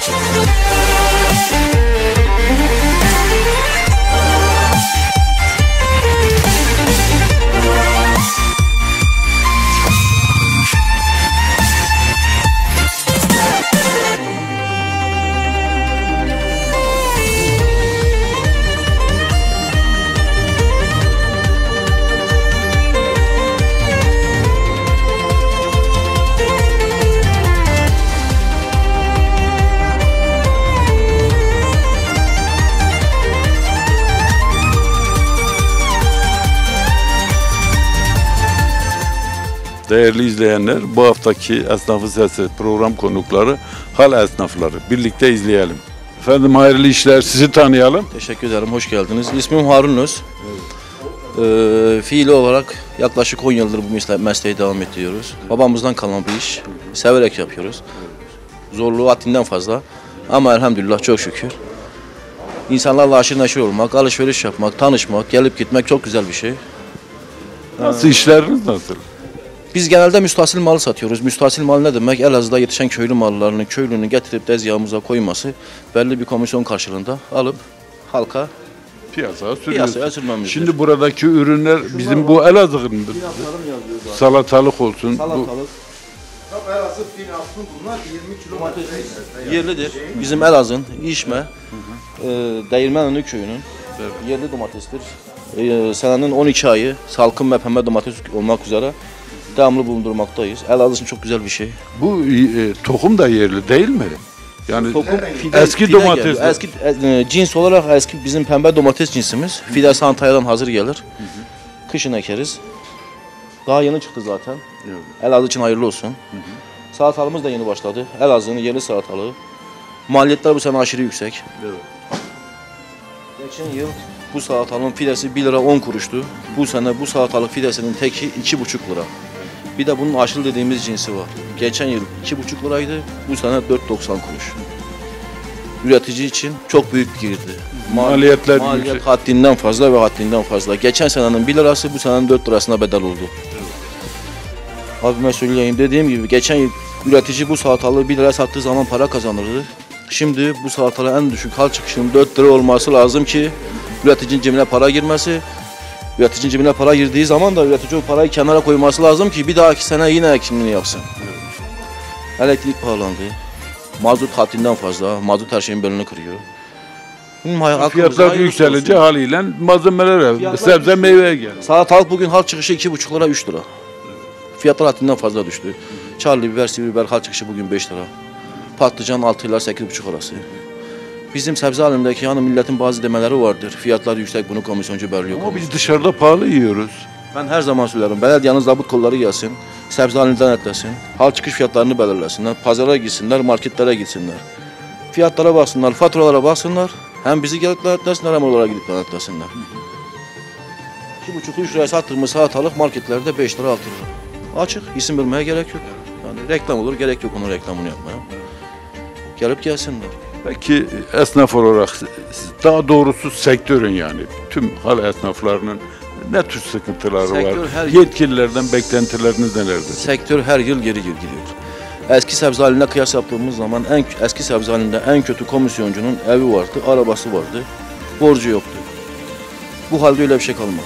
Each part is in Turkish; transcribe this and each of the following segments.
Değerli izleyenler, bu haftaki Esnafı Sesi program konukları hal esnafları. Birlikte izleyelim. Efendim hayırlı işler, sizi tanıyalım. Teşekkür ederim, hoş geldiniz. İsmim Harun Öz. Fiili olarak yaklaşık 10 yıldır bu mesleği devam ettiriyoruz. Babamızdan kalan bir iş, severek yapıyoruz. Zorluğu haddinden fazla ama elhamdülillah çok şükür. İnsanlarla aşırı neşir olmak, alışveriş yapmak, tanışmak, gelip gitmek çok güzel bir şey. Nasıl işleriniz nasıl? Biz genelde müstahsil malı satıyoruz. Müstahsil mal ne demek? Elazığ'da yetişen köylü mallarını, köylünün getirip tezgahımıza koyması, belli bir komisyon karşılığında alıp halka piyasaya sürmemizdir. Şimdi buradaki ürünler bizim bu Elazığ'ın salatalık olsun. Salatalık. Elazığ bunlar 20 kilo yerlidir. Bizim Elazığ'ın İşme, Değirmenönü köyünün yerli domatestir. Senenin 12 ayı salkım ve pembe domates olmak üzere devamlı bulundurmaktayız. Elazığ için çok güzel bir şey. Bu tohum da yerli değil mi? Yani tohum, eski domates. Eski cins olarak eski bizim pembe domates cinsimiz. Fidesi Antalya'dan hazır gelir. Kışın ekeriz. Daha yeni çıktı zaten. Evet. Elazığ için hayırlı olsun. Salatalığımız da yeni başladı. Elazığ'ın yerli salatalığı. Maliyetler bu sene aşırı yüksek. Evet. Geçen yıl bu salatalığın fidesi 1 lira 10 kuruştu. Bu sene bu salatalık fidesinin teki 2,5 lira. Bir de bunun aşıl dediğimiz cinsi var. Geçen yıl 2,5 liraydı, bu sene 4,90 kuruş. Üretici için çok büyük bir girdi. Maliyet yüksek. Haddinden fazla ve haddinden fazla. Geçen senenin 1 lirası bu senenin 4 lirasına bedel oldu. Abime söyleyeyim, dediğim gibi geçen yıl üretici bu salatalığı 1 lira sattığı zaman para kazanırdı. Şimdi bu salatalığı en düşük hal çıkışının 4 lira olması lazım ki üreticinin cebine para girmesi. Üreticinin cebine para girdiği zaman da üretici o parayı kenara koyması lazım ki bir dahaki sene yine ekimini yapsın. Elektrik pahalandı. Mazot haddinden fazla. Mazot her şeyin belini kırıyor. Fiyatlar yükselince haliyle malzemelere, sebze meyveye geldi. Salatalık bugün hal çıkışı 2,5 lira 3 lira. Fiyatlar haddinden fazla düştü. Çarlı biber, sivri biber hal çıkışı bugün 5 lira. Patlıcan 6 ila 8,5 arası. Bizim sebze alemindeki yani milletin bazı demeleri vardır. Fiyatlar yüksek, bunu komisyoncu belirliyor. Ama biz dışarıda pahalı yiyoruz. Ben her zaman söylerim. Belediyenin zabıt kolları gelsin, sebze alemden etlesin, hal çıkış fiyatlarını belirlesinler, pazara gitsinler, marketlere gitsinler. Fiyatlara baksınlar, faturalara baksınlar. Hem bizi gelip denetlesinler hem onlara gidip denetlesinler. 2,5-3 liraya sattığımız salatalık marketlerde 5 lira 6 lira. Açık, isim vermeye gerek yok. Yani reklam olur, gerek yok onun reklamını yapmaya. Gelip gelsinler. Peki esnaf olarak, daha doğrusu sektörün yani tüm hal esnaflarının ne tür sıkıntıları var? Yetkililerden beklentileriniz nelerdir? Sektör her yıl geri gidiyor. Eski sebze haline kıyas yaptığımız zaman eski sebze halinde en kötü komisyoncunun evi vardı, arabası vardı, borcu yoktu. Bu halde öyle bir şey kalmadı.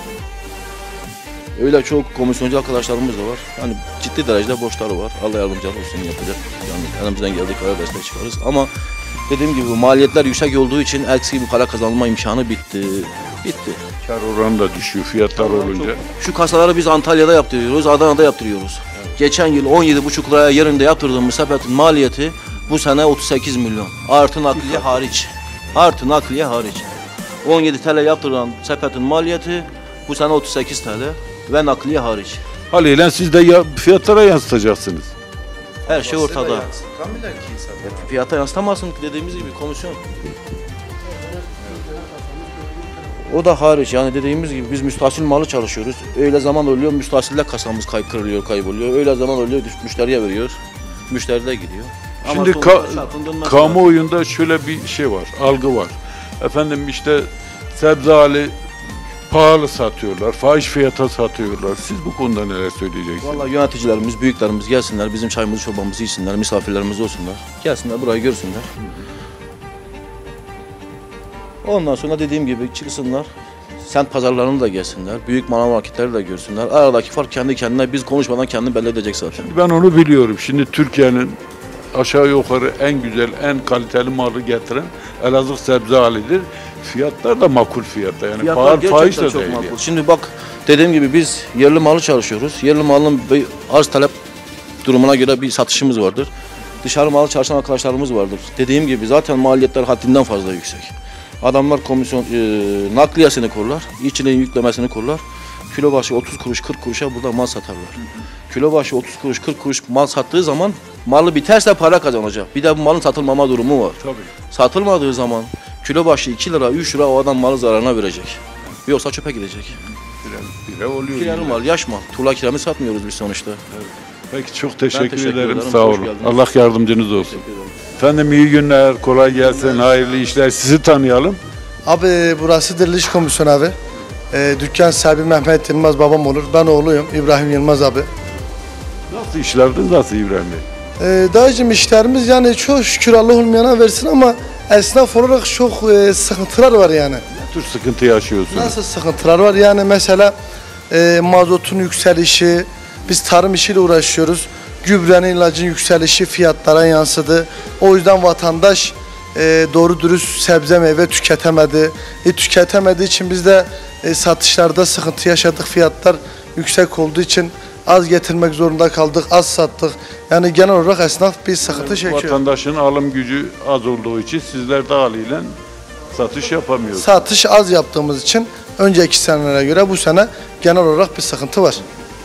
Öyle çok komisyoncu arkadaşlarımız da var. Yani ciddi derecede borçları var. Allah yardımcıları olsun, yapacak. Yani elimizden geldiği kadar destek çıkarız. Ama dediğim gibi maliyetler yüksek olduğu için eksi bir para kazanma imkanı bitti. Kar oranı da düşüyor fiyatlar olunca. Şu kasaları biz Antalya'da yaptırıyoruz, Adana'da yaptırıyoruz. Evet. Geçen yıl 17,5 liraya yerinde yaptırdığımız sepetin maliyeti bu sene 38 milyon. Artı nakliye hariç. Artı nakliye hariç. 17 TL yaptırılan sepetin maliyeti bu sene 38 TL ve nakliye hariç. Haliyle siz de fiyatlara yansıtacaksınız. Her şey ortada. Fiyata yansıtamazsın dediğimiz gibi komisyon. O da hariç, yani dediğimiz gibi biz müstahsil malı çalışıyoruz. Öyle zaman oluyor müstahsille kasamız kayboluyor. Öyle zaman oluyor müşteriye veriyor. Müşteri de gidiyor. Şimdi kamuoyunda şöyle bir şey var, algı var. Efendim işte sebze hali pahalı satıyorlar, fahiş fiyata satıyorlar. Siz bu konuda neler söyleyeceksiniz? Vallahi yöneticilerimiz, büyüklerimiz gelsinler, bizim çayımızı çorbamızı içsinler, misafirlerimiz olsunlar. Gelsinler burayı görsünler. Ondan sonra dediğim gibi çıksınlar, semt pazarlarını da gelsinler, büyük manav marketleri de görsünler. Aradaki fark kendi kendine, biz konuşmadan kendini belli edecek zaten. Ben onu biliyorum. Şimdi Türkiye'nin aşağı yukarı en güzel, en kaliteli malı getiren Elazığ sebze halidir. Fiyatlar da makul fiyatta. Yani Fiyatlar pahalı, fahiş gerçekten de çok değil. makul. Yani. Şimdi bak dediğim gibi biz yerli malı çalışıyoruz. Yerli malın bir arz talep durumuna göre bir satışımız vardır. Dışarı malı çalışan arkadaşlarımız vardır. Dediğim gibi zaten maliyetler haddinden fazla yüksek. Adamlar komisyon nakliyesini korlar, işçiliğin yüklemesini korlar. Kilo başı 30 kuruş 40 kuruşa burada mal satarlar. Kilo başı 30 kuruş 40 kuruş mal sattığı zaman malı biterse para kazanacak. Bir de bu malın satılmama durumu var. Tabii. Satılmadığı zaman kilo başı 2 lira 3 lira o adam malı zararına verecek. Yoksa çöpe gidecek. Bire oluyor. Kiralı mal, yaş mal. Tuğla kiramı satmıyoruz biz sonuçta. Peki çok teşekkür teşekkür ederim. ederim. Sağ Hoş olun. geldiniz. Allah yardımcınız olsun. Efendim iyi günler, kolay gelsin, hayırlı işler. Sizi tanıyalım. Abi burası Diriliş Komisyonu abi. Dükkan sahibi Mehmet Yılmaz babam olur. Ben oğluyum İbrahim Yılmaz abi. Nasıl işlerdiniz, nasıl İbrahim Bey? Dayıcım işlerimiz yani çok şükür Allah olmayana versin ama esnaf olarak çok sıkıntılar var yani. Ne tür sıkıntı yaşıyorsunuz? Nasıl sıkıntılar var yani mesela mazotun yükselişi, biz tarım işiyle uğraşıyoruz. Gübrenin ilacın yükselişi fiyatlara yansıdı. O yüzden vatandaş doğru dürüst sebze meyve tüketemedi. Tüketemediği için biz de satışlarda sıkıntı yaşadık. Fiyatlar yüksek olduğu için az getirmek zorunda kaldık, az sattık. Yani genel olarak esnaf bir sıkıntı çekiyor. Vatandaşın alım gücü az olduğu için sizler de haliyle satış yapamıyorsunuz. Satış az yaptığımız için önceki senelere göre bu sene genel olarak bir sıkıntı var.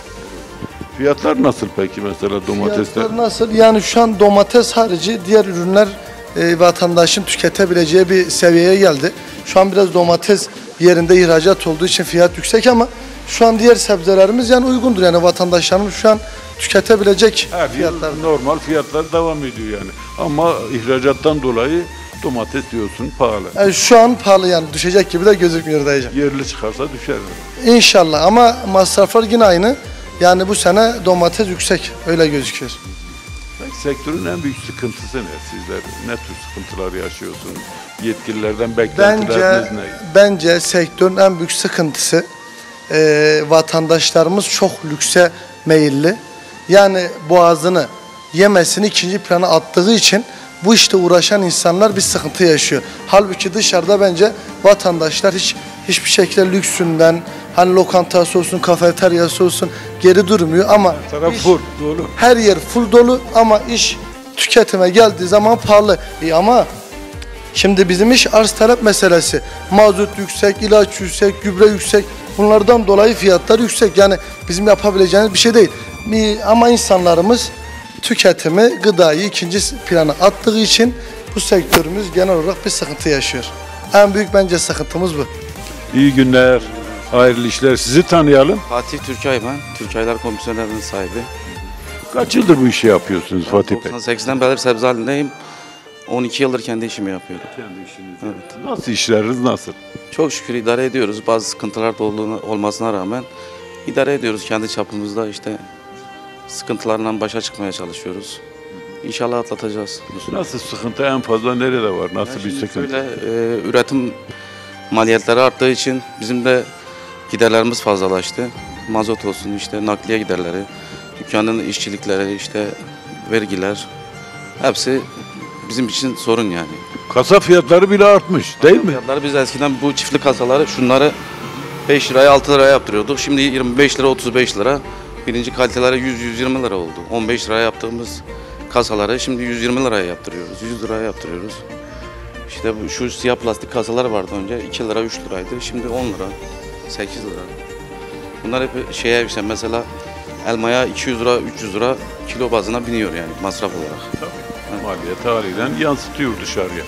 Fiyatlar nasıl peki mesela domatesler? Fiyatlar nasıl? Yani şu an domates harici diğer ürünler vatandaşın tüketebileceği bir seviyeye geldi. Şu an biraz domates yerinde ihracat olduğu için fiyat yüksek ama şu an diğer sebzelerimiz yani uygundur. Yani vatandaşlarımız şu an tüketebilecek Her fiyatlar. yıl normal fiyatlar devam ediyor yani. Ama ihracattan dolayı domates diyorsun pahalı. Yani şu an pahalı yani düşecek gibi de gözükmüyor dayıcım. Yerli çıkarsa düşer. İnşallah ama masraflar yine aynı. Yani bu sene domates yüksek öyle gözüküyor. Peki sektörün en büyük sıkıntısı ne? Sizler ne tür sıkıntılar yaşıyorsunuz? Yetkililerden beklentileriniz ne? Bence sektörün en büyük sıkıntısı vatandaşlarımız çok lükse meyilli. Yani boğazını yemesini ikinci plana attığı için bu işte uğraşan insanlar bir sıkıntı yaşıyor. Halbuki dışarıda bence vatandaşlar hiçbir şekilde lüksünden hani lokantası olsun, kafeteryası olsun geri durmuyor ama Taraf full dolu. her yer full dolu ama iş tüketime geldiği zaman pahalı. Ama şimdi bizim iş arz talep meselesi. Mazot yüksek, ilaç yüksek, gübre yüksek. Bunlardan dolayı fiyatlar yüksek. Yani bizim yapabileceğimiz bir şey değil. Ama insanlarımız tüketimi, gıdayı ikinci plana attığı için bu sektörümüz genel olarak bir sıkıntı yaşıyor. En büyük bence sıkıntımız bu. İyi günler, hayırlı işler. Sizi tanıyalım. Fatih Türkay ben. Türkaylar Komisyonerinin sahibi. Kaç yıldır bu işi yapıyorsunuz Fatih Bey? 98'den beri sebze halindeyim. 12 yıldır kendi işimi yapıyorum. Kendi işiniz. Evet. Nasıl işleriniz nasıl? Çok şükür idare ediyoruz. Bazı sıkıntılar da olmasına rağmen idare ediyoruz kendi çapımızda işte sıkıntılarla başa çıkmaya çalışıyoruz. İnşallah atlatacağız. Nasıl sıkıntı en fazla nerede var? Nasıl bir Şimdi sıkıntı? şöyle, üretim maliyetleri arttığı için bizim de giderlerimiz fazlalaştı. Mazot olsun işte nakliye giderleri, dükkanın işçilikleri işte vergiler hepsi bizim için sorun yani. Kasa fiyatları bile artmış değil mi? Fiyatları biz eskiden bu çiftlik kasaları şunları 5 liraya 6 liraya yaptırıyorduk. Şimdi 25 lira 35 lira. Birinci kaliteleri 100-120 lira oldu. 15 liraya yaptığımız kasaları şimdi 120 liraya yaptırıyoruz. 100 liraya yaptırıyoruz. İşte bu, şu siyah plastik kasalar vardı önce 2 lira 3 liraydı. Şimdi 10 lira 8 lira. Bunlar hep şeye işte mesela elmaya 200 lira 300 lira kilo bazına biniyor yani masraf olarak. Maliyet haliyle yansıtıyor dışarıya.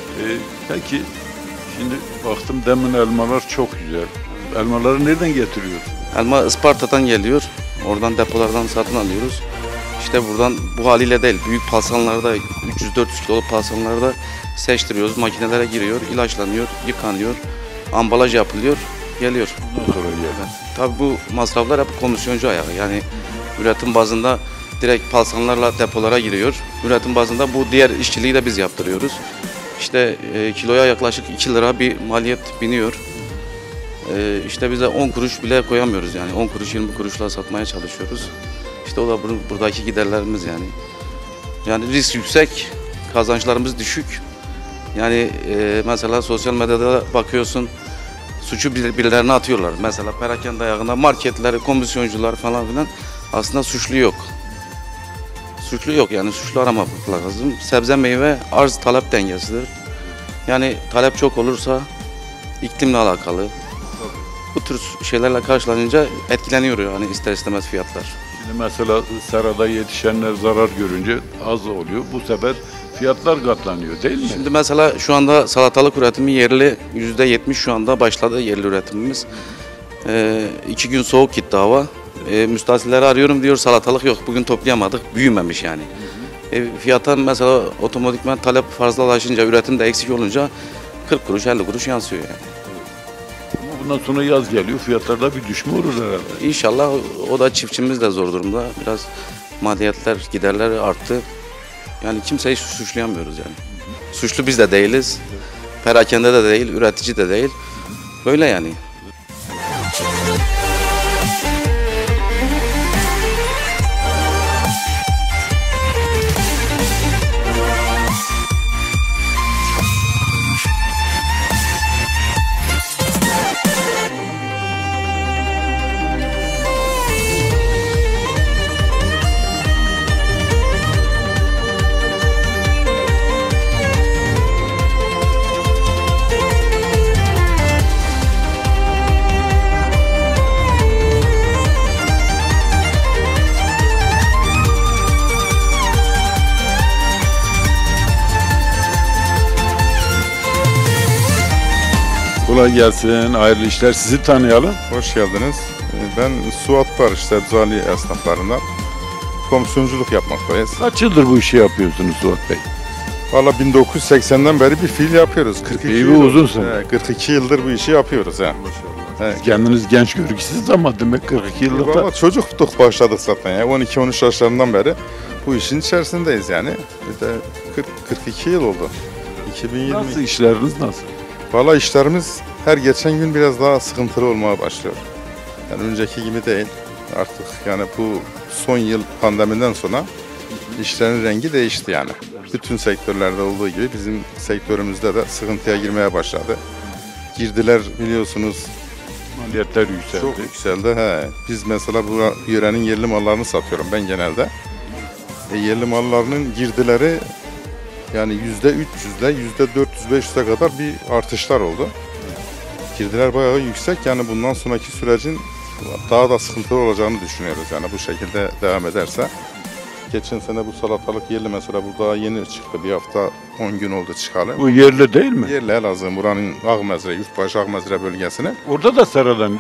Peki şimdi baktım demin elmalar çok güzel. Elmaları nereden getiriyorsun? Elma Isparta'dan geliyor. Oradan depolardan satın alıyoruz. İşte buradan bu haliyle değil. Büyük palsanlarda 300-400 kiloluk palsanlarda seçtiriyoruz. Makinelere giriyor, ilaçlanıyor, yıkanıyor, ambalaj yapılıyor. geliyor. Ondan sonra geliyor. Tabii bu masraflar hep komisyoncu ayağı. Yani üretim bazında direkt palsanlarla depolara giriyor. Üretim bazında bu diğer işçiliği de biz yaptırıyoruz. İşte kiloya yaklaşık 2 lira bir maliyet biniyor. İşte bize 10 kuruş bile koyamıyoruz yani. 10 kuruş 20 kuruşla satmaya çalışıyoruz. İşte o da buradaki giderlerimiz yani. Yani risk yüksek, kazançlarımız düşük. Yani mesela sosyal medyada bakıyorsun, suçu birilerine atıyorlar. Mesela perakende ayağında marketleri, komisyoncular falan filan, aslında suçlu yok. Suçlu yok yani, suçlu aramak lazım. Sebze meyve arz talep dengesidir. Yani talep çok olursa iklimle alakalı. Bu tür şeylerle karşılanınca etkileniyor yani ister istemez fiyatlar. Şimdi mesela serada yetişenler zarar görünce az oluyor. Bu sefer fiyatlar katlanıyor değil mi? Şimdi mesela şu anda salatalık üretimi yerli %70 şu anda başladı yerli üretimimiz. 2 gün soğuk gitti hava. Müstahsilleri arıyorum diyor salatalık yok bugün toplayamadık, büyümemiş yani. Fiyata mesela otomatikman talep fazlalaşınca, üretim de eksik olunca 40 kuruş 50 kuruş yansıyor yani. Bundan sonra yaz geliyor, fiyatlarda bir düşme olur herhalde. İnşallah o da çiftçimiz de zor durumda. Biraz maliyetler, giderler arttı. Yani kimseyi suçlayamıyoruz yani. Suçlu biz de değiliz. Perakende de değil, üretici de değil. Böyle yani. Kolay gelsin, hayırlı işler. Sizi tanıyalım. Hoş geldiniz. Ben Suat Barış Sebzali esnaflarından komisyonculuk yapmaktayız. Kaç yıldır bu işi yapıyorsunuz Suat Bey? Valla 1980'den beri bir fiil yapıyoruz. 42 Epey bir yıl- uzun süre. 42 yıldır bu işi yapıyoruz. Kendiniz genç görgüsüz ama demek 42 yıllık da. Valla çocuktuk başladık zaten ya. 12-13 yaşlarından beri bu işin içerisindeyiz yani. Bir de 42 yıl oldu. 2020. Nasıl işleriniz nasıl? Valla işlerimiz her geçen gün biraz daha sıkıntılı olmaya başlıyor. Yani önceki gibi değil. Artık yani bu son yıl pandemiden sonra işlerin rengi değişti yani. Bütün sektörlerde olduğu gibi bizim sektörümüzde de sıkıntıya girmeye başladı. Girdiler biliyorsunuz Maliyetler yükseldi. çok yükseldi. Biz mesela bu yörenin yerli mallarını satıyorum ben genelde. Yerli mallarının girdileri yani %300'le %400-500'e kadar bir artışlar oldu. Girdiler bayağı yüksek yani bundan sonraki sürecin daha da sıkıntılı olacağını düşünüyoruz yani bu şekilde devam ederse. Geçen sene bu salatalık yerli mesela bu daha yeni çıktı, bir hafta 10 gün oldu çıkalı. Bu yerli değil mi? Yerli Elazığ, buranın Ağmezre, Yurtbaşı Ağmezre bölgesine. Orada da seradan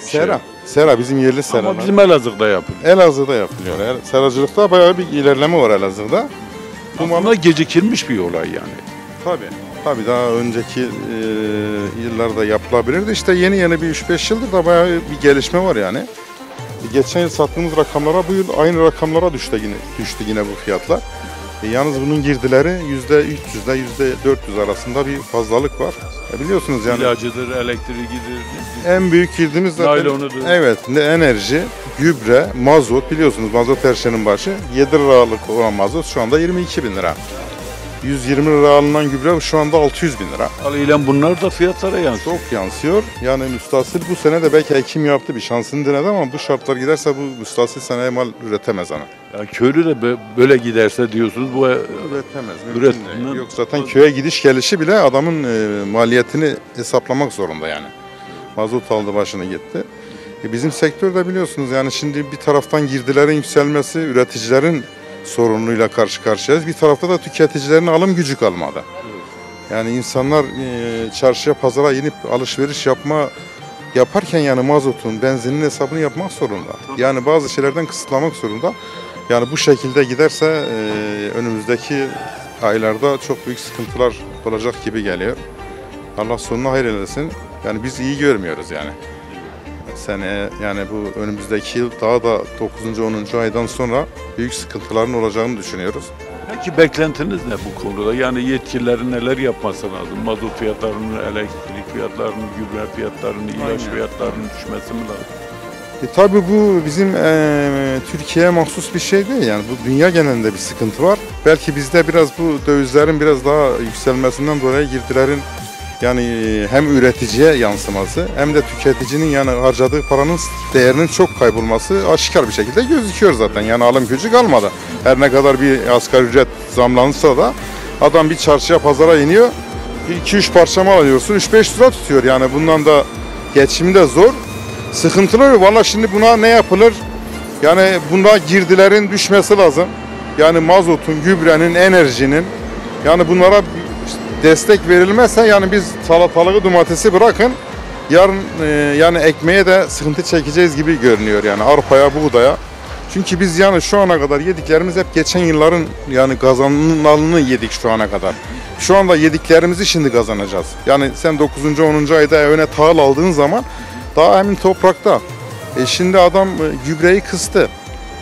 Sera bizim yerli sera. Ama bizim Elazığ'da yapılıyor. Elazığ'da yapılıyor. Seracılıkta bayağı bir ilerleme var Elazığ'da. Bu Ama gecikilmiş bir olay yani. Tabii daha önceki yıllarda yapılabilirdi. İşte yeni bir 3-5 yıldır da bayağı bir gelişme var yani. Geçen yıl sattığımız rakamlara bu yıl aynı rakamlara düştü yine bu fiyatlar. Yalnız bunun girdileri %300'le %400 arasında bir fazlalık var. Biliyorsunuz yani. İlacıdır, elektriğidir. En büyük girdiğimiz zaten. Naylonudur. Evet, enerji, gübre, mazot biliyorsunuz mazot her şeyin başı. 7 liralık olan mazot şu anda 22 bin lira. 120 lira alınan gübre şu anda 600 bin lira. Haliyle bunlar da fiyatlara yansıyor. Çok yansıyor. Yani müstahsil bu sene de belki ekim yaptı bir şansını denedi ama bu şartlar giderse bu müstahsil seneye mal üretemez ana. Ya köylü de böyle giderse diyorsunuz bu Üretemez. Üretimden- Yok zaten köye gidiş gelişi bile adamın maliyetini hesaplamak zorunda yani. Mazot aldı başını gitti. Bizim sektörde biliyorsunuz yani şimdi bir taraftan girdilerin yükselmesi, üreticilerin sorunuyla karşı karşıyayız. Bir tarafta da tüketicilerin alım gücü kalmadı. Yani insanlar çarşıya, pazara inip alışveriş yaparken yani mazotun, benzinin hesabını yapmak zorunda. Yani bazı şeylerden kısıtlamak zorunda. Yani bu şekilde giderse önümüzdeki aylarda çok büyük sıkıntılar olacak gibi geliyor. Allah sonuna hayır eylesin. Yani biz iyi görmüyoruz yani. Seneye yani bu önümüzdeki yıl daha da 9. 10. aydan sonra büyük sıkıntıların olacağını düşünüyoruz. Peki beklentiniz ne bu konuda? Yani yetkililerin neler yapması lazım? Mazot fiyatlarının, elektrik fiyatlarının, gübre fiyatlarının, ilaç fiyatlarının düşmesi mi lazım? Tabii bu bizim Türkiye'ye mahsus bir şey değil yani bu dünya genelinde bir sıkıntı var. Belki bizde biraz bu dövizlerin biraz daha yükselmesinden dolayı girdilerin yani hem üreticiye yansıması hem de tüketicinin yani harcadığı paranın değerinin çok kaybolması aşikar bir şekilde gözüküyor zaten. Yani alım gücü kalmadı. Her ne kadar bir asgari ücret zamlanırsa da adam bir çarşıya pazara iniyor. 2-3 parça mal alıyorsun 3-5 lira tutuyor yani bundan da geçimi de zor. Sıkıntılı. Valla şimdi buna ne yapılır? Yani bunda girdilerin düşmesi lazım. Yani mazotun, gübrenin, enerjinin yani bunlara destek verilmezse yani biz salatalığı, domatesi bırakın yarın yani ekmeğe de sıkıntı çekeceğiz gibi görünüyor yani arpaya, buğdaya. Çünkü biz yani şu ana kadar yediklerimiz hep geçen yılların yani kazanılanını yedik şu ana kadar. Şu anda yediklerimizi şimdi kazanacağız. Yani sen 9. 10. ayda evine tahıl aldığın zaman daha emin toprakta. Şimdi adam gübreyi kıstı.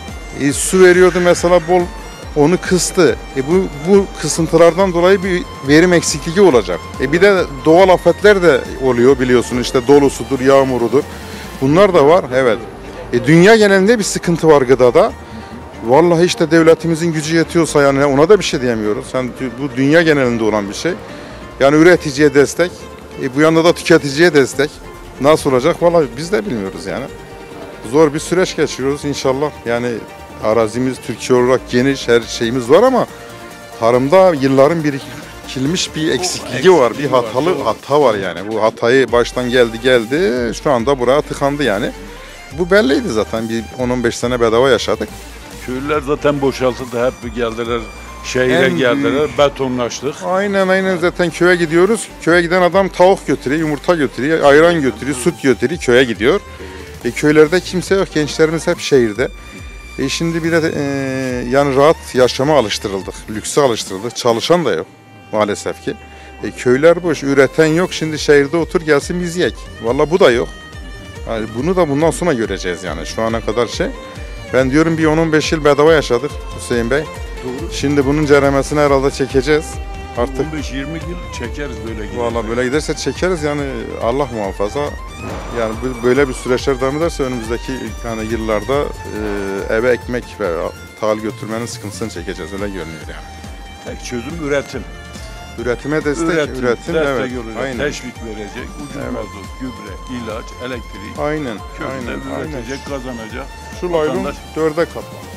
Su veriyordu mesela bol onu kıstı. Bu kısıntılardan dolayı bir verim eksikliği olacak. Bir de doğal afetler de oluyor biliyorsun işte dolusudur, yağmurudur. Bunlar da var evet. Dünya genelinde bir sıkıntı var gıdada. Vallahi işte devletimizin gücü yetiyorsa yani ona da bir şey diyemiyoruz. Yani bu dünya genelinde olan bir şey. Yani üreticiye destek, bu yanda da tüketiciye destek. Nasıl olacak vallahi biz de bilmiyoruz yani. Zor bir süreç geçiriyoruz inşallah. Yani arazimiz Türkiye olarak geniş, her şeyimiz var ama tarımda yılların birikilmiş bir eksikliği var. Bir hata var yani. Bu hatayı baştan geldi. Şu anda buraya tıkandı yani. Bu belliydi zaten. Bir 10-15 sene bedava yaşadık. Köylüler zaten boşaltıldı. Hep geldiler. Şehire geldiler. Betonlaştık. Aynen zaten köye gidiyoruz. Köye giden adam tavuk götürüyor, yumurta götürüyor, ayran götürüyor, süt götürüyor, köye gidiyor. Köylerde kimse yok. Gençlerimiz hep şehirde. Şimdi bir de yani rahat yaşama alıştırıldık. Lükse alıştırıldık. Çalışan da yok maalesef ki. Köyler boş. Üreten yok. Şimdi şehirde otur gelsin biz yek. Vallahi bu da yok. Yani bunu da bundan sonra göreceğiz yani. Şu ana kadar şey. Ben diyorum bir 10-15 yıl bedava yaşadık Hüseyin Bey. Doğru. Şimdi bunun ceremesini herhalde çekeceğiz. Artık 15-20 yıl çekeriz böyle giderse. Vallahi böyle giderse çekeriz yani Allah muhafaza. Yani böyle bir süreçler devam ederse önümüzdeki yani yıllarda eve ekmek ve tahıl götürmenin sıkıntısını çekeceğiz öyle görünüyor yani. Tek çözüm üretim. Üretime destek, üretim destek evet. olacak, Aynen. teşvik verecek, ucuz mazot, gübre, ilaç, elektrik. Aynen. Köyde üretecek, kazanacak. Şu laylon Vatandaş- 4'e katlanmış.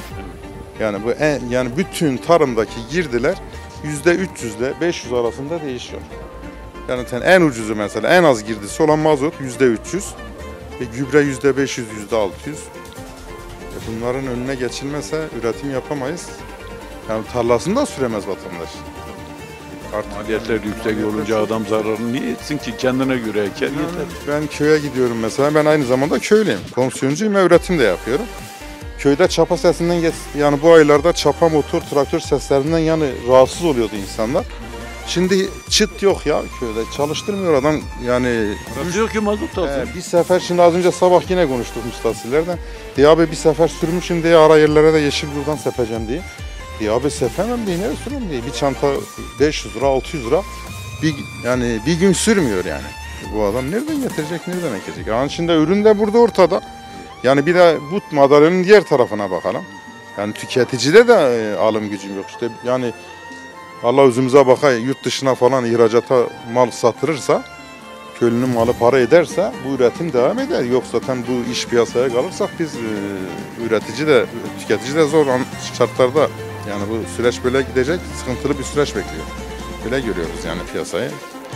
Yani bu yani bütün tarımdaki girdiler %300 ile 500 arasında değişiyor. Yani en ucuzu mesela en az girdisi olan mazot %300 ve gübre %500, %600. Bunların önüne geçilmezse üretim yapamayız. Yani tarlasını da süremez vatandaş. Maliyetler yüksek olunca adam zararını niye etsin ki? Kendine göre eker yeter. Ben köye gidiyorum mesela. Ben aynı zamanda köylüyüm. Komisyoncuyum ve üretim de yapıyorum. Köyde çapa sesinden yani bu aylarda çapa motor, traktör seslerinden yani rahatsız oluyordu insanlar. Şimdi çıt yok ya köyde. Çalıştırmıyor adam yani. Diyor ki mazot alsın. Bir sefer şimdi az önce sabah yine konuştuk müstahsillerden. Diye abi bir sefer sürmüşüm diye ara yerlere de yeşil buradan sepeceğim diye. Diye abi sepemem diye ne sürüm diye. Bir çanta 500 lira 600 lira yani bir gün sürmüyor yani. Bu adam nereden getirecek nereden ekecek? Yani şimdi ürün de burada ortada. Yani bir de bu madalyonun diğer tarafına bakalım. Yani tüketicide de alım gücüm yok. İşte yani Allah özümüze bakay yurt dışına falan ihracata mal satılırsa köylünün malı para ederse bu üretim devam eder. Yok zaten bu iş piyasaya kalırsak biz üretici de tüketici de zor şartlarda yani bu süreç böyle gidecek sıkıntılı bir süreç bekliyor. Böyle görüyoruz yani piyasayı.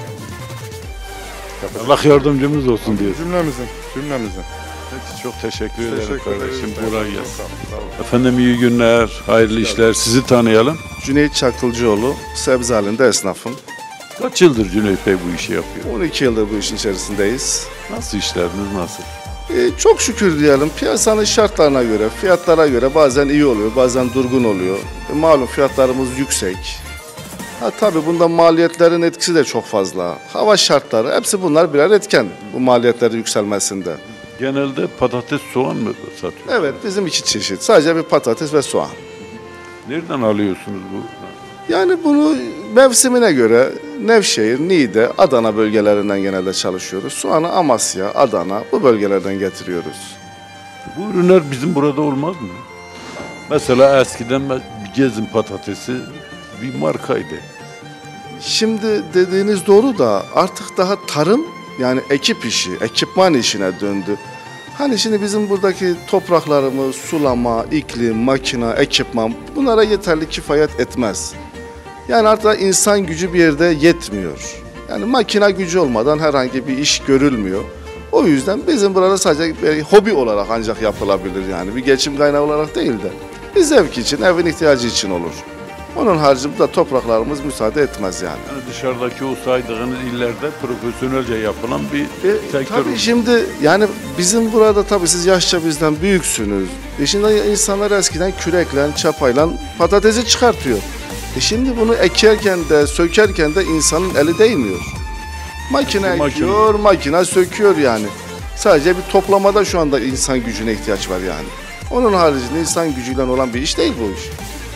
Allah yardımcımız olsun diyoruz. Cümlemizin. Peki, çok teşekkür ederim Teşekkür kardeşim. ederim. Kolay gelsin. Sağ olun. Efendim iyi günler, hayırlı işler. Sizi tanıyalım. Cüneyt Çakılcıoğlu, sebze halinde esnafım. Kaç yıldır Cüneyt Bey bu işi yapıyor? 12 yıldır bu işin içerisindeyiz. Nasıl işleriniz nasıl? Çok şükür diyelim piyasanın şartlarına göre, fiyatlara göre bazen iyi oluyor, bazen durgun oluyor. Malum fiyatlarımız yüksek. Ha tabii bunda maliyetlerin etkisi de çok fazla. Hava şartları hepsi bunlar birer etken bu maliyetlerin yükselmesinde. Genelde patates, soğan mı satıyorsunuz? Evet bizim iki çeşit. Sadece bir patates ve soğan. Nereden alıyorsunuz bu? Yani bunu mevsimine göre Nevşehir, Niğde, Adana bölgelerinden genelde çalışıyoruz. Soğanı Amasya, Adana bu bölgelerden getiriyoruz. Bu ürünler bizim burada olmaz mı? Mesela eskiden bir Gezin patatesi bir markaydı. Şimdi dediğiniz doğru da artık daha tarım yani ekip işi, ekipman işine döndü. Hani şimdi bizim buradaki topraklarımız, sulama, iklim, makina, ekipman bunlara yeterli kifayet etmez. Yani artık insan gücü bir yerde yetmiyor. Yani makina gücü olmadan herhangi bir iş görülmüyor. O yüzden bizim burada sadece bir hobi olarak ancak yapılabilir yani. Bir geçim kaynağı olarak değil de bir zevk için, evin ihtiyacı için olur. Onun haricinde topraklarımız müsaade etmez yani. Yani dışarıdaki o saydığınız illerde profesyonelce yapılan bir sektör. Tabii şimdi yani bizim burada tabii siz yaşça bizden büyüksünüz. Şimdi insanlar eskiden kürekle, çapayla patatesi çıkartıyor. Şimdi bunu ekerken de sökerken de insanın eli değmiyor. Makine ekiyor, makine söküyor yani. Sadece bir toplamada şu anda insan gücüne ihtiyaç var yani. Onun haricinde insan gücüyle olan bir iş değil bu iş.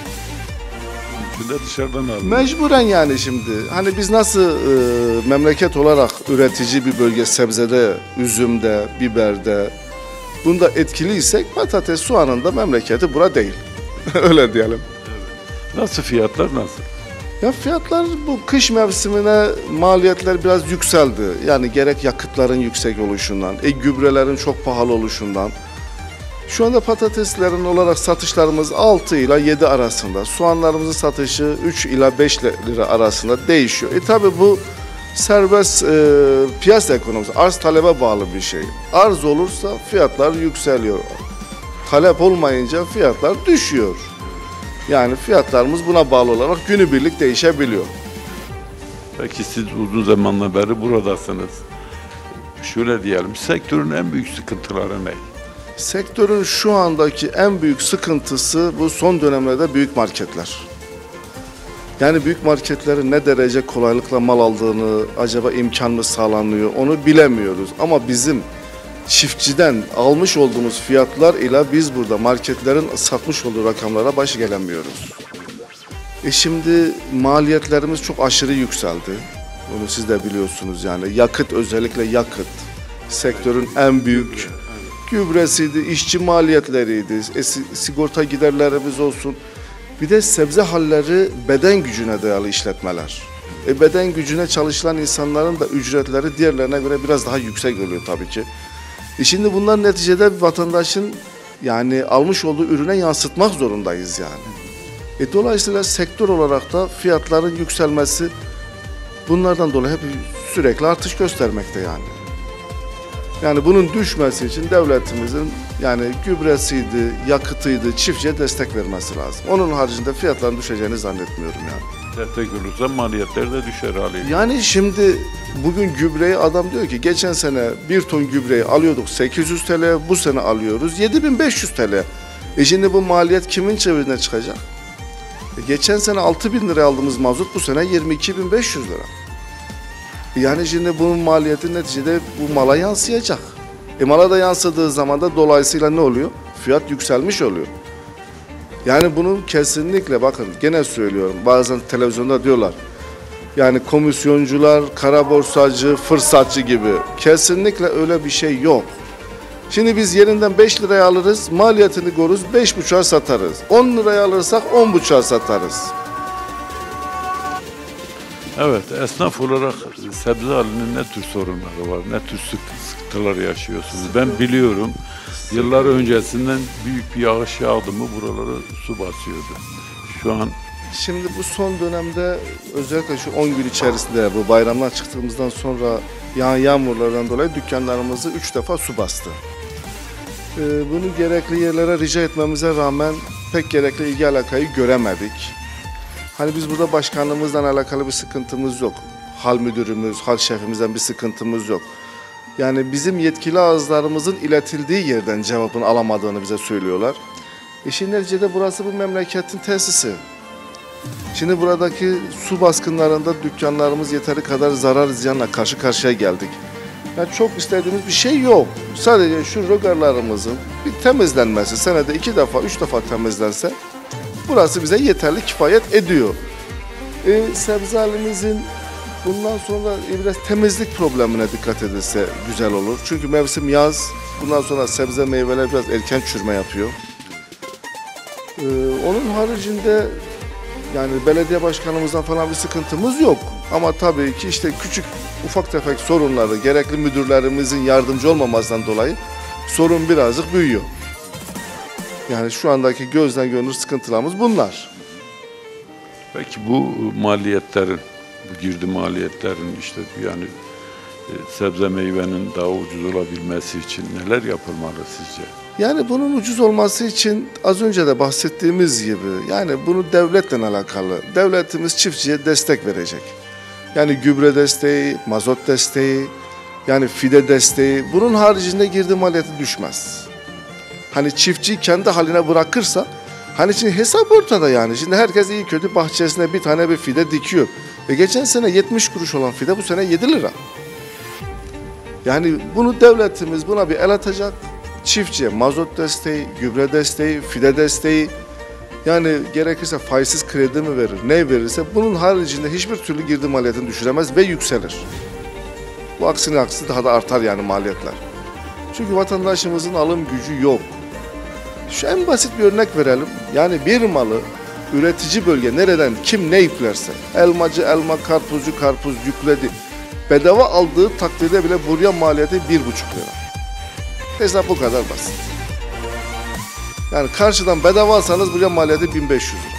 Şimdi dışarıdan alıyor. Mecburen yani şimdi. Hani biz nasıl memleket olarak üretici bir bölge sebzede, üzümde, biberde bunda etkiliysek patates, soğanın da memleketi bura değil. Öyle diyelim. Nasıl fiyatlar nasıl? Ya fiyatlar bu kış mevsimine maliyetler biraz yükseldi. Yani gerek yakıtların yüksek oluşundan, gübrelerin çok pahalı oluşundan. Şu anda patateslerin olarak satışlarımız 6 ile 7 arasında. Soğanlarımızın satışı 3 ila 5 lira arasında değişiyor. Tabi bu serbest piyasa ekonomisi, arz talebe bağlı bir şey. Arz olursa fiyatlar yükseliyor. Talep olmayınca fiyatlar düşüyor. Yani fiyatlarımız buna bağlı olarak günübirlik değişebiliyor. Peki siz uzun zamandan beri buradasınız. Şöyle diyelim, sektörün en büyük sıkıntıları ne? Sektörün şu andaki en büyük sıkıntısı bu son dönemlerde büyük marketler. Yani büyük marketlerin ne derece kolaylıkla mal aldığını, acaba imkan mı sağlanıyor onu bilemiyoruz. Ama bizim çiftçiden almış olduğumuz fiyatlar ile biz burada marketlerin satmış olduğu rakamlara baş gelemiyoruz. Şimdi maliyetlerimiz çok aşırı yükseldi. Bunu siz de biliyorsunuz yani. Yakıt, özellikle yakıt sektörün en büyük gübresiydi, işçi maliyetleriydi, sigorta giderlerimiz olsun. Bir de sebze halleri beden gücüne dayalı işletmeler. Beden gücüne çalışılan insanların da ücretleri diğerlerine göre biraz daha yüksek oluyor tabii ki. Şimdi bunlar neticede vatandaşın yani almış olduğu ürüne yansıtmak zorundayız yani. Dolayısıyla sektör olarak da fiyatların yükselmesi bunlardan dolayı hep sürekli artış göstermekte yani. Yani bunun düşmesi için devletimizin yani gübresiydi, yakıtıydı, çiftçiye destek vermesi lazım. Onun haricinde fiyatların düşeceğini zannetmiyorum yani. Destek olursa maliyetler de düşer haliyle. Yani şimdi bugün gübreyi adam diyor ki geçen sene 1 ton gübreyi alıyorduk 800 TL, bu sene alıyoruz 7500 TL. Şimdi bu maliyet kimin cebine çıkacak? Geçen sene 6000 liraya aldığımız mazot bu sene 22.500 lira. Yani şimdi bunun maliyeti neticede bu mala yansıyacak. Mala da yansıdığı zaman da dolayısıyla ne oluyor? Fiyat yükselmiş oluyor. Yani bunun kesinlikle bakın gene söylüyorum bazen televizyonda diyorlar. Yani komisyoncular, kara borsacı, fırsatçı gibi. Kesinlikle öyle bir şey yok. Şimdi biz yerinden 5 liraya alırız, maliyetini koruruz, 5,5'a satarız. 10 liraya alırsak 10,5'a satarız. Evet, esnaf olarak sebze halinin ne tür sorunları var, ne tür sıkıntılar yaşıyorsunuz? Ben biliyorum, yıllar öncesinden büyük bir yağış yağdı mı buraları su basıyordu. Şu an... Şimdi bu son dönemde özellikle şu 10 gün içerisinde bu bayramdan çıktığımızdan sonra yağan yağmurlardan dolayı dükkanlarımızı 3 defa su bastı. Bunu gerekli yerlere rica etmemize rağmen pek gerekli ilgi alakayı göremedik. Hani biz burada başkanlığımızla alakalı bir sıkıntımız yok. Hal müdürümüz, hal şefimizden bir sıkıntımız yok. Yani bizim yetkili ağızlarımızın iletildiği yerden cevabını alamadığını bize söylüyorlar. İşin neticede burası bu memleketin tesisi. Şimdi buradaki su baskınlarında dükkanlarımız yeteri kadar zarar ziyanla karşı karşıya geldik. Yani çok istediğimiz bir şey yok. Sadece şu rögarlarımızın bir temizlenmesi, senede 2 defa, 3 defa temizlense burası bize yeterli kifayet ediyor. Sebze halimizin bundan sonra biraz temizlik problemine dikkat edilse güzel olur. Çünkü mevsim yaz, bundan sonra sebze meyveler biraz erken çürüme yapıyor. Onun haricinde yani belediye başkanımızdan falan bir sıkıntımız yok. Ama tabii ki işte küçük ufak tefek sorunları gerekli müdürlerimizin yardımcı olmamasından dolayı sorun birazcık büyüyor. Yani şu andaki gözden görünür sıkıntılarımız bunlar. Peki bu maliyetlerin, bu girdi maliyetlerin işte yani sebze meyvenin daha ucuz olabilmesi için neler yapılmalı sizce? Yani bunun ucuz olması için az önce de bahsettiğimiz gibi yani bunu devletle alakalı. Devletimiz çiftçiye destek verecek. Yani gübre desteği, mazot desteği, yani fide desteği. Bunun haricinde girdi maliyeti düşmez. Hani çiftçi kendi haline bırakırsa hani şimdi hesap ortada yani. Şimdi herkes iyi kötü bahçesine bir tane bir fide dikiyor. Geçen sene 70 kuruş olan fide bu sene 7 lira. Yani bunu devletimiz buna bir el atacak. Çiftçiye mazot desteği, gübre desteği, fide desteği, yani gerekirse faizsiz kredi mi verir, ne verirse bunun haricinde hiçbir türlü girdi maliyetini düşüremez ve yükselir. Bu aksine daha da artar yani maliyetler. Çünkü vatandaşımızın alım gücü yok. Şu en basit bir örnek verelim. Yani bir malı üretici bölge nereden kim ne yüklerse, elmacı elma, karpuzcu karpuz yükledi. Bedava aldığı takdirde bile buraya maliyeti 1,5 lira. Hesap bu kadar basit. Yani karşıdan bedava alsanız buraya maliyeti 1500 lira.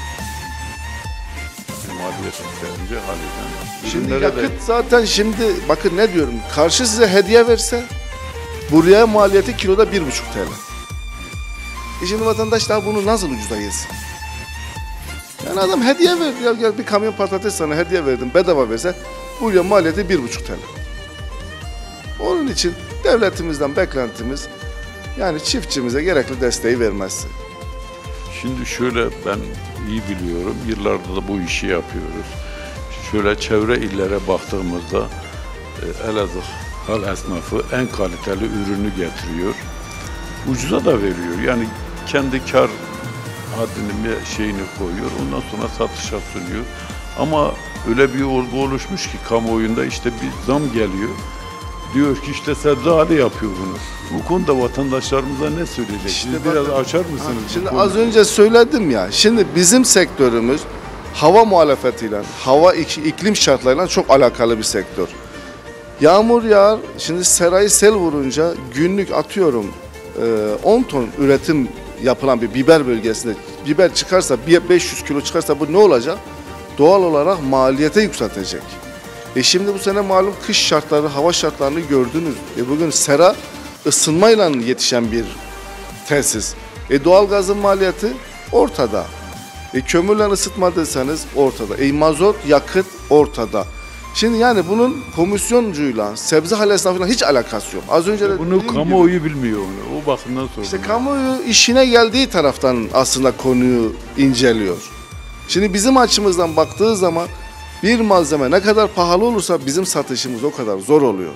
Maliyet yükselince haliyle. Şimdi ürünlere de- yakıt zaten şimdi bakın ne diyorum. Karşı size hediye verse buraya maliyeti kiloda 1,5 TL. Şimdi vatandaş daha bunu nasıl ucuza yesin? Yani adam hediye verdi. Ya gel bir kamyon patates sana hediye verdim bedava verse buraya maliyeti 1,5 TL. Onun için devletimizden beklentimiz yani çiftçimize gerekli desteği vermesi. Şimdi şöyle ben iyi biliyorum, yıllardır da bu işi yapıyoruz. Şöyle çevre illere baktığımızda Elazığ hal esnafı en kaliteli ürünü getiriyor. Ucuza da veriyor. Yani kendi kar haddini bir şeyini koyuyor. Ondan sonra satışa sunuyor. Ama öyle bir olgu oluşmuş ki kamuoyunda işte bir zam geliyor. Diyor ki işte sebze hali yapıyor bunu. Bu konuda vatandaşlarımıza ne söyleyecek? İşte Siz biraz bakın, açar mısınız? bu Şimdi konuyu? az önce söyledim ya. Şimdi bizim sektörümüz hava muhalefetiyle, iklim şartlarıyla çok alakalı bir sektör. Yağmur yağar. Şimdi serayı sel vurunca günlük atıyorum 10 ton üretim yapılan bir biber bölgesinde biber çıkarsa 500 kilo çıkarsa bu ne olacak? Doğal olarak maliyete yükseltecek. Şimdi bu sene malum kış şartları, hava şartlarını gördünüz. Bugün sera ısınmayla yetişen bir tesis. Doğalgazın maliyeti ortada. Kömürle ısıtmadıysanız ortada. Mazot, yakıt ortada. Şimdi yani bunun komisyoncuyla, sebze hal esnafıyla hiç alakası yok. Az önce de Bunu dediğim gibi, kamuoyu bilmiyor onu. O bakımdan sonra. İşte kamuoyu işine geldiği taraftan aslında konuyu inceliyor. Şimdi bizim açımızdan baktığı zaman bir malzeme ne kadar pahalı olursa bizim satışımız o kadar zor oluyor.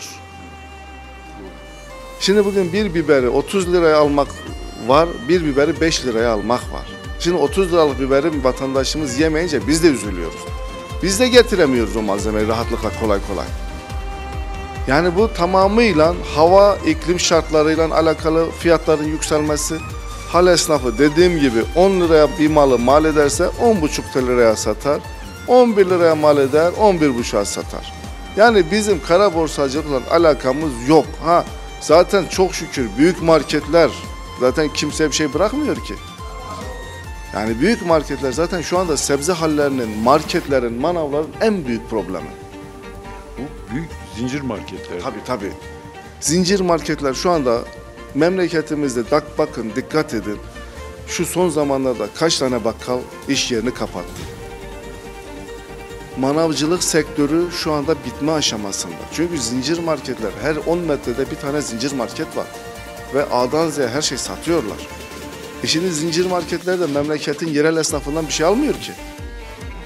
Şimdi bugün bir biberi 30 liraya almak var, bir biberi 5 liraya almak var. Şimdi 30 liralık biberi vatandaşımız yemeyince biz de üzülüyoruz. Biz de getiremiyoruz o malzemeyi rahatlıkla kolay kolay. Yani bu tamamıyla hava, iklim şartlarıyla alakalı fiyatların yükselmesi. Hal esnafı dediğim gibi 10 liraya bir malı mal ederse 10,5 liraya satar. 11 liraya mal eder, 11,5'a satar. Yani bizim kara borsacılıkla alakamız yok. Zaten çok şükür büyük marketler zaten kimseye bir şey bırakmıyor ki. Yani büyük marketler zaten şu anda sebze hallerinin, marketlerin, manavların en büyük problemi. Bu büyük zincir marketler. Tabii. Zincir marketler şu anda memleketimizde bakın dikkat edin. Şu son zamanlarda kaç tane bakkal iş yerini kapattı. Manavcılık sektörü şu anda bitme aşamasında. Çünkü zincir marketler her 10 metrede bir tane zincir market var. Ve A'dan Z'ye her şey satıyorlar. Şimdi zincir marketler de memleketin yerel esnafından bir şey almıyor ki.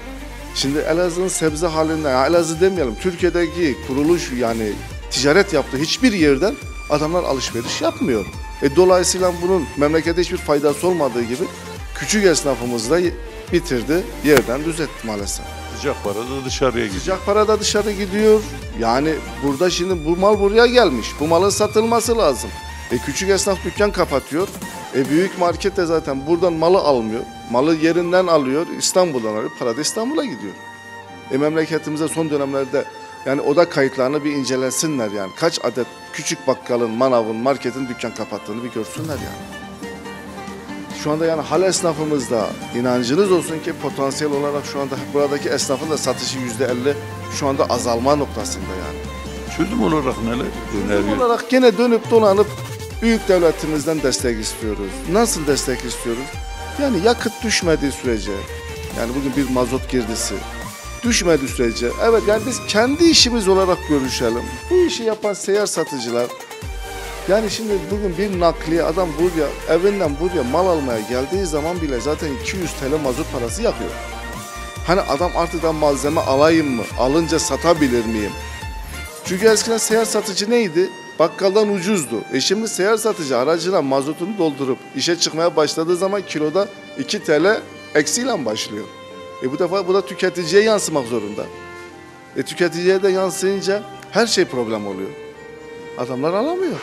Şimdi Elazığ'ın sebze halinden, yani Elazığ demeyelim, Türkiye'deki kuruluş yani ticaret yaptığı hiçbir yerden adamlar alışveriş yapmıyor. Dolayısıyla bunun memlekete hiçbir faydası olmadığı gibi küçük esnafımız da bitirdi, yerden düz etti maalesef. Sıcak para da dışarıya gidiyor. Sıcak para da dışarı gidiyor. Yani burada şimdi bu mal buraya gelmiş. Bu malın satılması lazım. Küçük esnaf dükkan kapatıyor. Büyük market de zaten buradan malı almıyor. Malı yerinden alıyor, İstanbul'dan alıyor. Para da İstanbul'a gidiyor. Memleketimizde son dönemlerde yani oda kayıtlarını bir incelesinler yani. Kaç adet küçük bakkalın, manavın, marketin dükkan kapattığını bir görsünler yani. Şu anda yani hal esnafımızda inancınız olsun ki potansiyel olarak şu anda buradaki esnafın da satışı %50 şu anda azalma noktasında yani. Çözüm olarak neler öneriyor? Çözüm olarak gene dönüp dolanıp büyük devletimizden destek istiyoruz. Nasıl destek istiyoruz? Yani yakıt düşmediği sürece, yani bugün bir mazot girdisi düşmediği sürece, evet yani biz kendi işimiz olarak görüşelim. Bu işi yapan seyyar satıcılar, yani şimdi bugün bir nakliye adam buraya, evinden buraya mal almaya geldiği zaman bile zaten 200 TL mazot parası yakıyor. Hani adam artık da malzeme alayım mı? Alınca satabilir miyim? Çünkü eskiden seyyar satıcı neydi? Bakkaldan ucuzdu. Şimdi seyyar satıcı aracına mazotunu doldurup işe çıkmaya başladığı zaman kiloda 2 TL eksiyle başlıyor. Bu defa bu da tüketiciye yansımak zorunda. Tüketiciye de yansıyınca her şey problem oluyor. Adamlar alamıyor.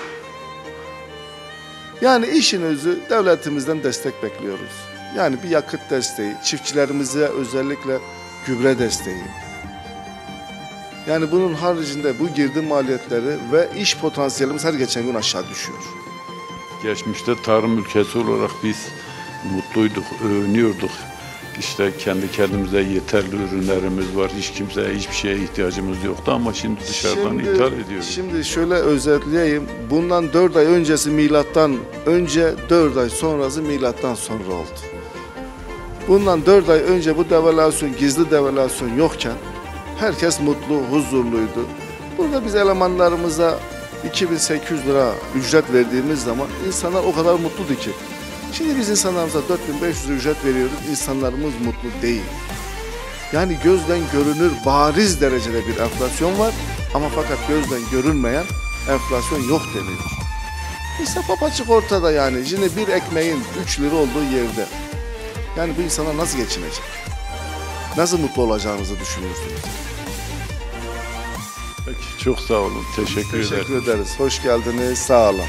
Yani işin özü devletimizden destek bekliyoruz. Yani bir yakıt desteği, çiftçilerimize özellikle gübre desteği. Yani bunun haricinde bu girdi maliyetleri ve iş potansiyelimiz her geçen gün aşağı düşüyor. Geçmişte tarım ülkesi olarak biz mutluyduk, övünüyorduk. İşte kendi kendimize yeterli ürünlerimiz var. Hiç kimseye hiçbir şeye ihtiyacımız yoktu ama şimdi dışarıdan ithal ediyoruz. Şimdi şöyle özetleyeyim. Bundan 4 ay öncesi milattan önce, 4 ay sonrası milattan sonra oldu. Bundan 4 ay önce bu devalüasyon, gizli devalüasyon yokken herkes mutlu, huzurluydu. Burada biz elemanlarımıza 2800 lira ücret verdiğimiz zaman insanlar o kadar mutluydu ki. Şimdi biz insanlarımıza 4500 ücret veriyoruz, insanlarımız mutlu değil. Yani gözden görünür bariz derecede bir enflasyon var ama fakat gözden görünmeyen enflasyon yok deniyor. İşte papaçık ortada yani. Şimdi bir ekmeğin 3 lira olduğu yerde. Yani bu insanlar nasıl geçinecek? Nasıl mutlu olacağınızı düşünüyorsunuz? Peki, çok sağ olun. Teşekkür ederiz. Hoş geldiniz. Sağ olun.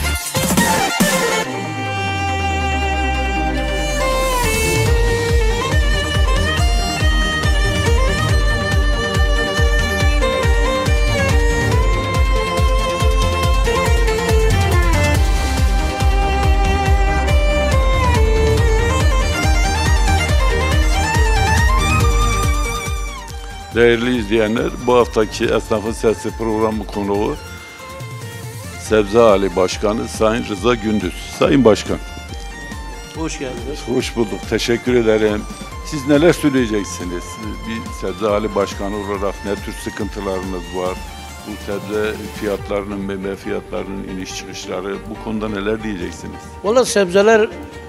Değerli izleyenler, bu haftaki Esnafın Sesi programı konuğu Sebze Ali Başkanı Sayın Rıza Gündüz. Sayın Başkan. Hoş geldiniz. Hoş bulduk. Teşekkür ederim. Siz neler söyleyeceksiniz? Bir Sebze Ali Başkanı olarak ne tür sıkıntılarınız var? Bu sebze fiyatlarının, meyve fiyatlarının iniş çıkışları, bu konuda neler diyeceksiniz? Valla sebzeler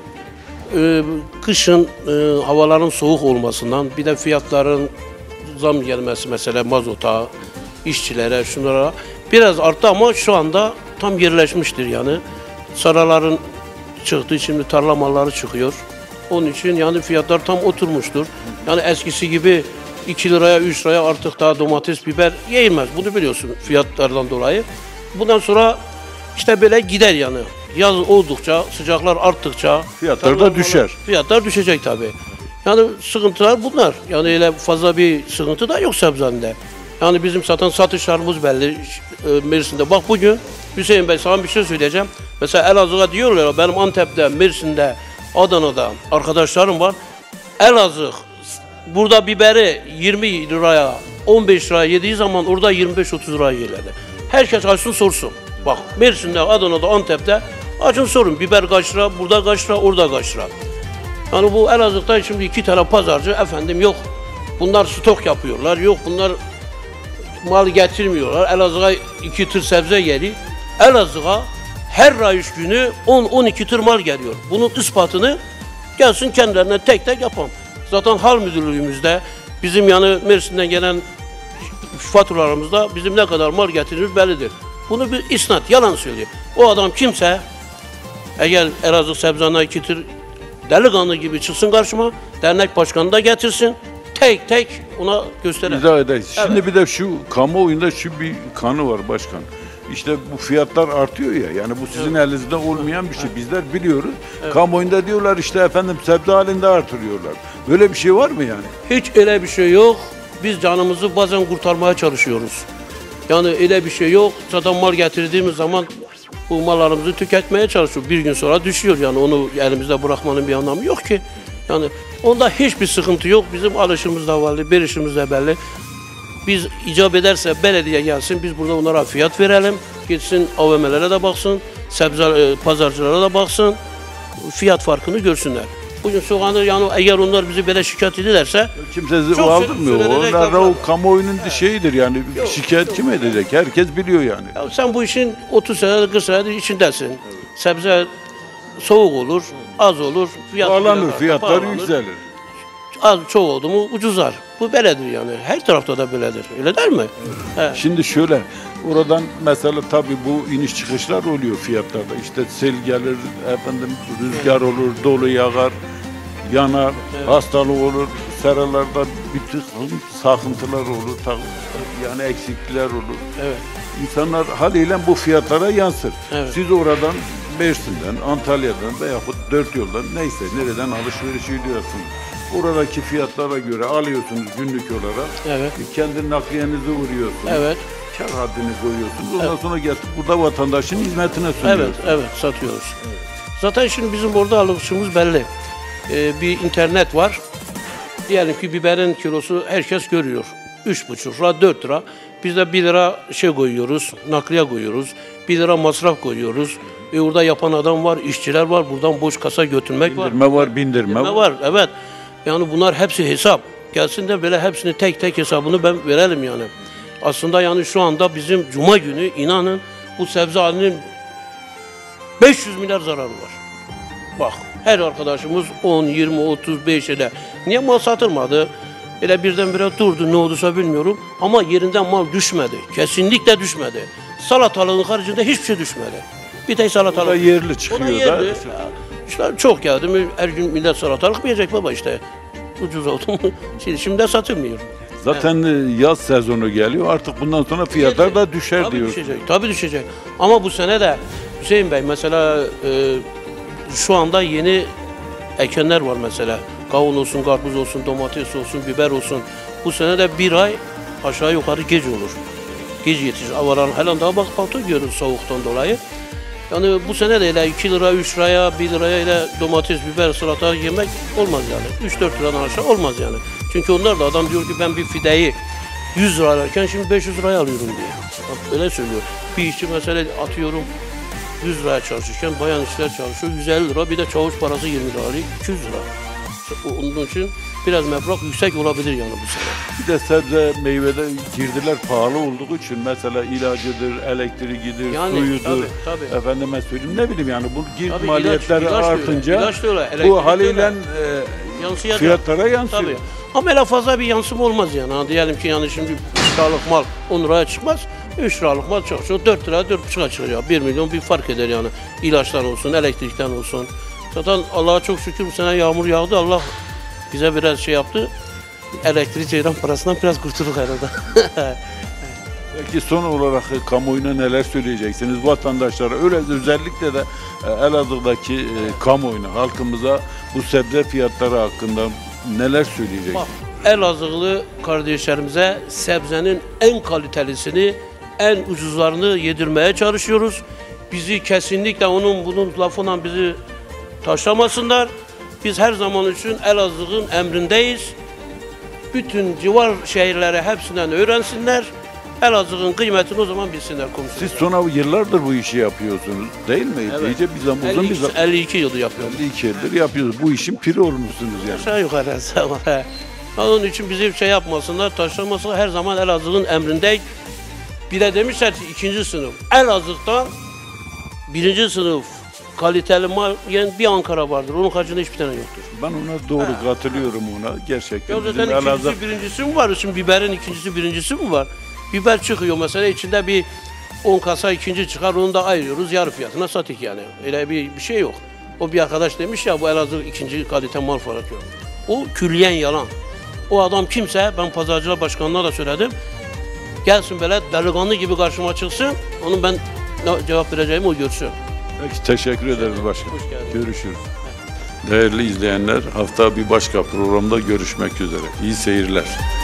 kışın havaların soğuk olmasından, bir de fiyatların zam gelmesi mesela mazota, işçilere, şunlara biraz arttı ama şu anda tam yerleşmiştir yani. Saraların çıktı, şimdi tarla malları çıkıyor. Onun için yani fiyatlar tam oturmuştur. Yani eskisi gibi 2 liraya, 3 liraya artık daha domates, biber yayılmaz. Bunu biliyorsun fiyatlardan dolayı. Bundan sonra işte böyle gider yani. Yaz oldukça, sıcaklar arttıkça Fiyatlar da düşer. Fiyatlar düşecek tabii. Yani sıkıntılar bunlar. Yani öyle fazla bir sıkıntı da yok sebzende. Yani bizim satışlarımız belli Mersin'de. Bak bugün Hüseyin Bey sana bir şey söyleyeceğim. Mesela Elazığ'a diyorlar, benim Antep'te, Mersin'de, Adana'da arkadaşlarım var. Elazığ burada biberi 20 liraya, 15 liraya yediği zaman orada 25-30 liraya yerlerde. Herkes açsın sorsun. Bak Mersin'de, Adana'da, Antep'te açın sorun. Biber kaç lira, burada kaç lira, orada kaç lira. Yani bu Elazığ'da şimdi 2 tane pazarcı efendim yok. Bunlar stok yapıyorlar. Yok bunlar mal getirmiyorlar. Elazığ'a 2 tır sebze geliyor. Elazığ'a her rayış günü 10-12 tır mal geliyor. Bunun ispatını gelsin kendilerine tek tek yapalım. Zaten hal müdürlüğümüzde Bizim yani Mersin'den gelen faturalarımızda bizim ne kadar mal getiriyoruz bellidir. Bunu bir isnat, yalan söylüyor. O adam kimse, eğer Elazığ Sebzane Akitir delikanlı gibi çıksın karşıma, dernek başkanı da getirsin, tek tek ona gösterir. İzah ederiz. Şimdi bir de şu kamuoyunda şu bir kanı var başkan. İşte bu fiyatlar artıyor ya, yani bu sizin elinizde olmayan bir şey. Bizler biliyoruz. Kamuoyunda diyorlar işte efendim sebze halinde artırıyorlar. Böyle bir şey var mı yani? Hiç öyle bir şey yok. Biz canımızı bazen kurtarmaya çalışıyoruz. Yani öyle bir şey yok. Zaten mal getirdiğimiz zaman bu mallarımızı tüketmeye çalışıyoruz. Bir gün sonra düşüyor yani onu elimizde bırakmanın bir anlamı yok ki. Yani onda hiçbir sıkıntı yok. Bizim alışımız da belli, berişimiz de belli. Biz icap ederse belediye gelsin, biz burada onlara fiyat verelim. Gitsin AVM'lere de baksın, sebze pazarcılara da baksın. Fiyat farkını görsünler. Bugün soğanı yani eğer onlar bizi böyle şikayet ederlerse Kimse sizi çok aldırmıyor. söylenecek Onlar da laflar. o kamuoyunun şeyidir yani. Şikayet kim edecek? Herkes biliyor yani. ya sen bu işin 30 senedir 40 senedir içindesin. Sebze soğuk olur, az olur. Bağlanır, fiyatlar bağlanır. yükselir. Az çok oldu mu ucuzlar. Bu böyledir yani. Her tarafta da böyledir. Öyle değil mi? He. Şimdi şöyle, oradan mesela tabii bu iniş çıkışlar oluyor fiyatlarda. İşte sel gelir, efendim rüzgar olur, dolu yağar, yanar, hastalık olur, seralarda bir takım sakıntılar olur, yani eksiklikler olur. Evet. İnsanlar haliyle bu fiyatlara yansır. Evet. Siz oradan Mersin'den, Antalya'dan veyahut dört yoldan neyse nereden alışveriş ediyorsunuz. Oradaki fiyatlara göre alıyorsunuz günlük olarak. Evet. Kendi nakliyenizi vuruyorsunuz. Evet. Kar haddini koyuyorsunuz. Ondan sonra getirip burada vatandaşın hizmetine sunuyorsunuz. Evet, evet satıyoruz. Zaten şimdi bizim orada alışımız belli. Bir internet var. Diyelim ki biberin kilosu herkes görüyor. 3,5 lira, 4 lira. Biz de 1 lira şey koyuyoruz, nakliye koyuyoruz. 1 lira masraf koyuyoruz. Orada yapan adam var, işçiler var. Buradan boş kasa götürmek var. Bindirme var, bindirme var. var, evet. Yani bunlar hepsi hesap. Gelsin de böyle hepsini tek tek hesabını ben verelim yani. Aslında yani şu anda bizim cuma günü inanın bu sebze halinin 500 milyar zararı var. Bak her arkadaşımız 10, 20, 35 ile. Niye mal satılmadı? Öyle birdenbire durdu ne olduysa bilmiyorum. Ama yerinden mal düşmedi. Kesinlikle düşmedi. Salatalığın haricinde hiçbir şey düşmedi. Bir tek salatalık. O da yerli O da çıkıyor yerli. da. Ya, İşte çok geldi mi her gün millet salatalık mı yiyecek baba işte. Ucuz oldu mu? Şimdi de satılmıyor. Zaten yaz sezonu geliyor. Artık bundan sonra fiyatlar da düşer Tabii diyor. düşecek, tabii düşecek. Ama bu sene de Hüseyin Bey mesela şu anda yeni ekenler var mesela. Kavun olsun, karpuz olsun, domates olsun, biber olsun. Bu sene de bir ay aşağı yukarı gece olur. Gece yetişir. Avaran halen daha bak görürüz soğuktan dolayı. Yani bu sene de öyle 2 lira, 3 liraya, 1 liraya öyle domates, biber, salata yemek olmaz yani. 3-4 liradan aşağı olmaz yani. Çünkü onlar da adam diyor ki ben bir fideyi 100 lira alırken şimdi 500 liraya alıyorum diye. Bak öyle söylüyor. Bir işçi mesela atıyorum 100 liraya çalışırken bayan işçiler çalışıyor 150 lira bir de çavuş parası 20 lira alıyor 200 lira. Onun için biraz meblağ yüksek olabilir yani bu sene. Bir de sebze, meyvede girdiler pahalı olduğu için mesela ilacıdır, elektriğidir, Yani, suyudur. tabii. Efendime söyleyeyim ne bileyim yani bu girdi Tabii, maliyetleri ilaç da öyle, artınca ilaç da öyle, elektrik bu de haliyle öyle. Yansıyacak. fiyatlara yansıyor. Tabii. Ama öyle fazla bir yansıma olmaz yani. Ha, diyelim ki yani şimdi 3 liralık mal 10 liraya çıkmaz. 3 liralık mal çok 4 lira 4,5'a çıkacak. 1 milyon bir fark eder yani. İlaçtan olsun, elektrikten olsun. Zaten Allah'a çok şükür bu sene yağmur yağdı. Allah bize biraz şey yaptı. Elektrik ceyran parasından biraz kurtulduk herhalde. Peki son olarak kamuoyuna neler söyleyeceksiniz vatandaşlara? Öyle özellikle de Elazığ'daki kamuoyuna, halkımıza bu sebze fiyatları hakkında neler söyleyeceksiniz? Bak, Elazığlı kardeşlerimize sebzenin en kalitelisini, en ucuzlarını yedirmeye çalışıyoruz. Bizi kesinlikle bunun lafından bizi taşlamasınlar. Biz her zaman için Elazığ'ın emrindeyiz. Bütün civar şehirlere hepsinden öğrensinler. Elazığ'ın kıymetini o zaman bilsinler komşular. Siz sonra yıllardır bu işi yapıyorsunuz değil mi? Evet. İyice bir zaman uzun bir zaman. 52 yılı yapıyorum. 52 yıldır yapıyorsunuz. Bu işin piri olmuşsunuz yani. Aşağı yukarı. Onun için bizi şey yapmasınlar, taşlamasınlar. Her zaman Elazığ'ın emrindeyiz. Bir de demişler ki 2. sınıf. Elazığ'dan 1. sınıf kaliteli mal yiyen bir Ankara vardır. Onun haricinde hiçbir tane yoktur. Ben ona doğru katılıyorum ona. Gerçekten Ya bizim zaten Elazığ ikincisi birincisi mi var? Şimdi biberin ikincisi birincisi mi var? Biber çıkıyor mesela içinde bir 10 kasa ikinci çıkar onu da ayırıyoruz yarı fiyatına satık yani. Öyle bir şey yok. O bir arkadaş demiş ya bu Elazığ ikinci kalite mal falan yok. O külliyen yalan. O adam kimse ben pazarcılar başkanına da söyledim. Gelsin böyle delikanlı gibi karşıma çıksın. Onun ben ne cevap vereceğimi o görsün. Peki, teşekkür ederiz başkanım. Hoş geldin. Görüşürüz. Değerli izleyenler, hafta bir başka programda görüşmek üzere. İyi seyirler.